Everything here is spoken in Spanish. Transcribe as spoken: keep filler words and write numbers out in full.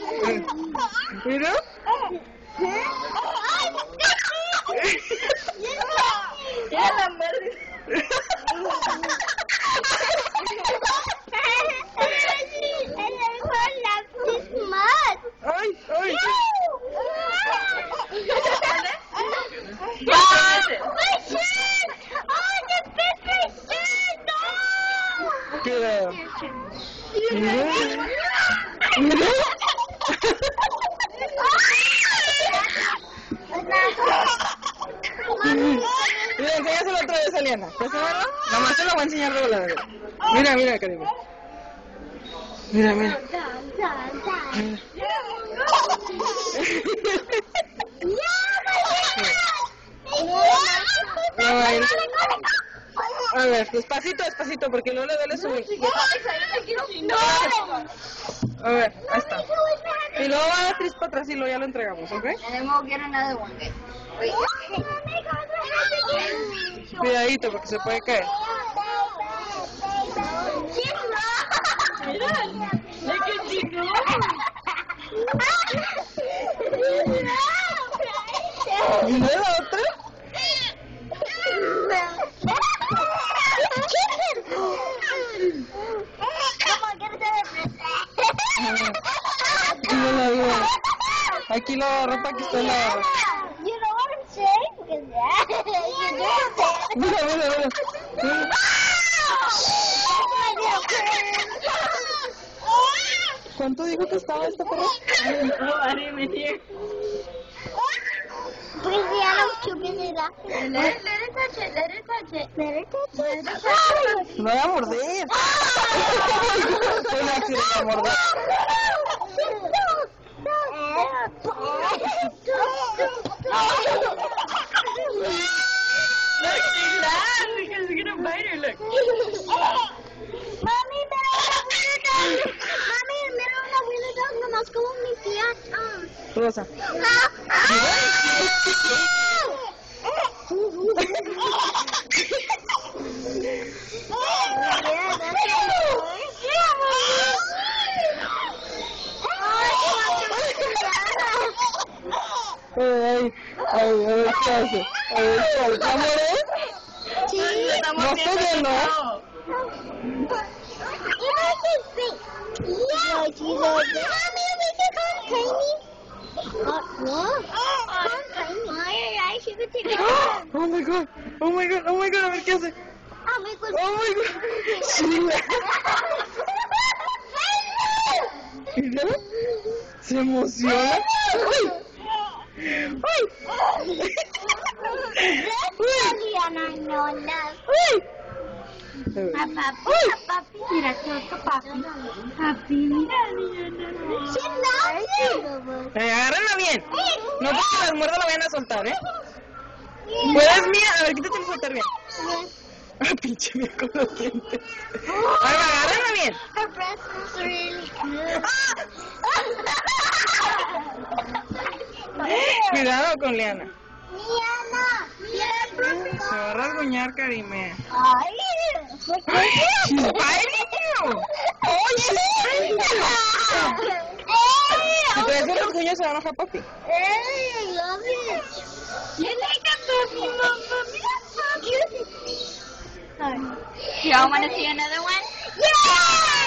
Mira. Ya la muerde. Ay, ay. Mira. Mira. Mira. Mira, enséñaselo otra vez a Liana. Pésalo. Nomás te lo voy a enseñar luego la verdad. Mira, mira, cariño. Mira, mira. Mira. A ver, despacito, despacito, porque no le duele su... A ver, ahí está. Y luego va a dar tris para atrás y luego ya lo entregamos, ¿ok? And then we'll get another one. Wait. Cuidadito, porque se puede caer. Mira, look at you go. ¿Mira la otra? Mira, mira. Aquí la agarró para que usted la agarre. You know what I'm saying? Because yeah, you do that. Mira, mira, mira. Mira. ¿Cuánto dijo que estaba esta perra? Oh, I didn't even hear. Because Diana's too busy laughing. Let it, let it touch it. Let it touch it. Let her touch Let it. it touch it. No voy a morder. Fue un accidente morder. Look, she's laughing because we're gonna bite her. Look. Mami, pero una Wiener Dog. Mami, mira una Wiener Dog nomás como mi tía. Rosa. Ay, ay, ay, ¿qué hace? Ay, ¿qué hace? ¿La muere? Sí. Estamos No estoy viendo, ¿eh? Yeah, she's a Mommy, we can call Tiny. Uh, what? Call Tiny. Oh, you're right. She could take it. Oh my god, oh my god, oh my god, a ver qué hace. Oh my god. Oh my god. Sí. Mira, se emociona. Uy. Uy. Liana, no, no. Uy. Papi, papi. Mira, qué papi. Papi, mira, mira. She's laughing. Eh, agárrenla bien. No porque las muerdas la vayan a soltar, ¿eh? Puedes, mía, a ver, quítate el suéter bien. Ah, pinche mía con los dientes. A ver, agárrenla bien. Her breath smells really good. Cuidado con Liana. Liana, Liana. Se va a rasguñar, Karime. Ay, She's biting you. Oye, si te ves el rasguño se va a enojar papi. Hey, I love it. You like that puppy, Mama? Cute. Y'all want to see another one? Yeah!